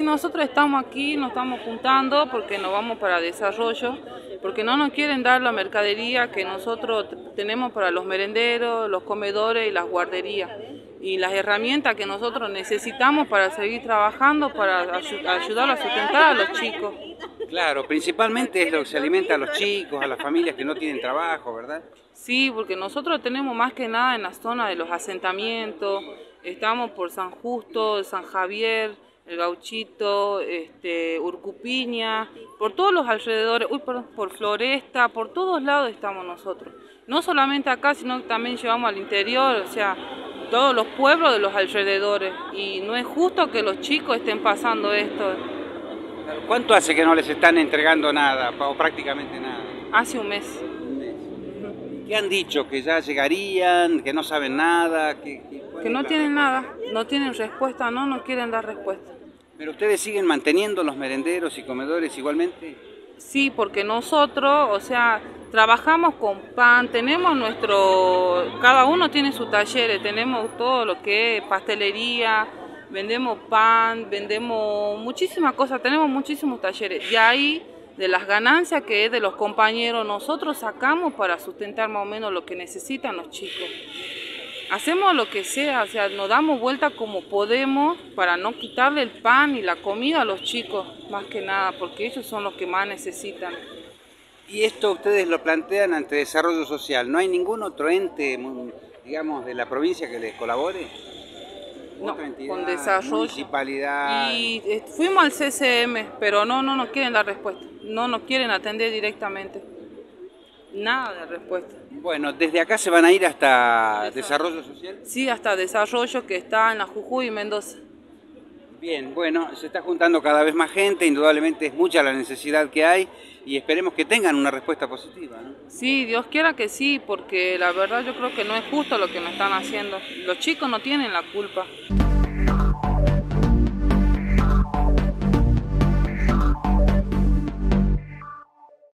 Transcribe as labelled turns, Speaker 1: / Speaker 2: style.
Speaker 1: Nosotros estamos aquí, nos estamos juntando porque nos vamos para desarrollo, porque no nos quieren dar la mercadería que nosotros tenemos para los merenderos, los comedores y las guarderías, y las herramientas que nosotros necesitamos para seguir trabajando, para ayudar a sustentar a los chicos.
Speaker 2: Claro, principalmente es lo que se alimenta a los chicos, a las familias que no tienen trabajo, ¿verdad?
Speaker 1: Sí, porque nosotros tenemos más que nada en la zona de los asentamientos, estamos por San Justo, San Javier, El Gauchito, Urcupiña, por todos los alrededores, por Floresta, por todos lados estamos nosotros. No solamente acá, sino que también llevamos al interior, o sea, todos los pueblos de los alrededores. Y no es justo que los chicos estén pasando esto.
Speaker 2: ¿Cuánto hace que no les están entregando nada, o prácticamente nada?
Speaker 1: Hace un mes.
Speaker 2: ¿Qué han dicho? ¿Que ya llegarían? ¿Que no saben nada?
Speaker 1: Que no tienen nada, no tienen respuesta, no quieren dar respuesta.
Speaker 2: ¿Pero ustedes siguen manteniendo los merenderos y comedores igualmente?
Speaker 1: Sí, porque nosotros, o sea, trabajamos con pan, tenemos cada uno tiene sus talleres, tenemos todo lo que es pastelería, vendemos pan, vendemos muchísimas cosas, tenemos muchísimos talleres. Y ahí, de las ganancias que es de los compañeros, nosotros sacamos para sustentar más o menos lo que necesitan los chicos. Hacemos lo que sea, o sea, nos damos vuelta como podemos para no quitarle el pan y la comida a los chicos, más que nada, porque ellos son los que más necesitan.
Speaker 2: Y esto ustedes lo plantean ante Desarrollo Social. ¿No hay ningún otro ente, digamos, de la provincia que les colabore?
Speaker 1: No,
Speaker 2: ¿Otra entidad,
Speaker 1: con desarrollo.
Speaker 2: municipalidad?
Speaker 1: Y fuimos al CCM, pero no nos quieren dar respuesta, no nos quieren atender directamente. Nada de respuesta.
Speaker 2: Bueno, ¿desde acá se van a ir hasta Desarrollo Social?
Speaker 1: Sí, hasta Desarrollo, que está en la Jujuy y Mendoza.
Speaker 2: Bien, bueno, se está juntando cada vez más gente, indudablemente es mucha la necesidad que hay y esperemos que tengan una respuesta positiva, ¿no?
Speaker 1: Sí, Dios quiera que sí, porque la verdad yo creo que no es justo lo que nos están haciendo. Los chicos no tienen la culpa.